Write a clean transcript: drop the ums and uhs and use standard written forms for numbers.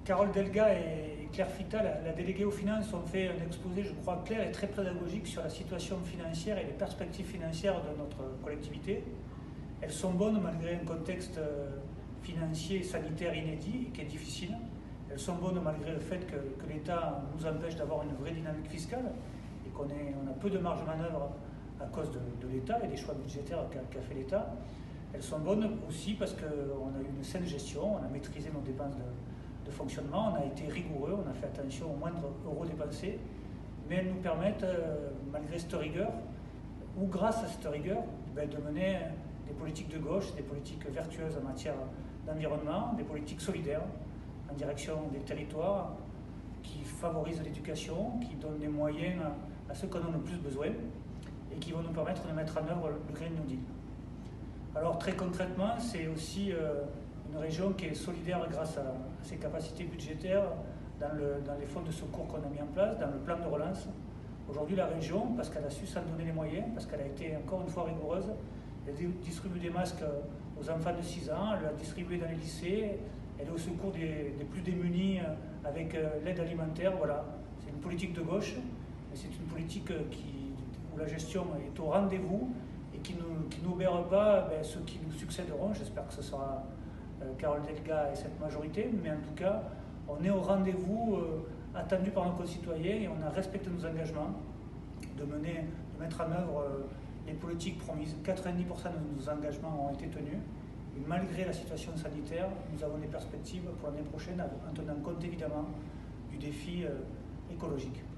Carole Delga et Claire Fita, la déléguée aux finances, ont fait un exposé, je crois, clair et très pédagogique sur la situation financière et les perspectives financières de notre collectivité. Elles sont bonnes malgré un contexte financier et sanitaire inédit et qui est difficile. Elles sont bonnes malgré le fait que l'État nous empêche d'avoir une vraie dynamique fiscale et qu'on a peu de marge de manœuvre à cause de l'État et des choix budgétaires qu'a fait l'État. Elles sont bonnes aussi parce qu'on a eu une saine gestion, on a maîtrisé nos dépenses de fonctionnement, on a été rigoureux, on a fait attention aux moindres euros dépensés, mais elles nous permettent, malgré cette rigueur, ou grâce à cette rigueur, de mener des politiques de gauche, des politiques vertueuses en matière d'environnement, des politiques solidaires en direction des territoires, qui favorisent l'éducation, qui donnent des moyens à ceux qui en ont le plus besoin et qui vont nous permettre de mettre en œuvre le Green New Deal. Alors très concrètement, c'est aussi une région qui est solidaire grâce à ses capacités budgétaires dans les fonds de secours qu'on a mis en place, dans le plan de relance. Aujourd'hui, la région, parce qu'elle a su s'en donner les moyens, parce qu'elle a été encore une fois rigoureuse, elle distribue des masques aux enfants de 6 ans, elle l'a distribué dans les lycées, elle est au secours des plus démunis avec l'aide alimentaire. Voilà, c'est une politique de gauche, mais c'est une politique où la gestion est au rendez-vous et qui n'obère pas ceux qui nous succéderont. J'espère que ce sera Carole Delga et cette majorité, mais en tout cas, on est au rendez-vous attendu par nos concitoyens et on a respecté nos engagements de mettre en œuvre les politiques promises. 90% de nos engagements ont été tenus. Et malgré la situation sanitaire, nous avons des perspectives pour l'année prochaine en tenant compte évidemment du défi écologique.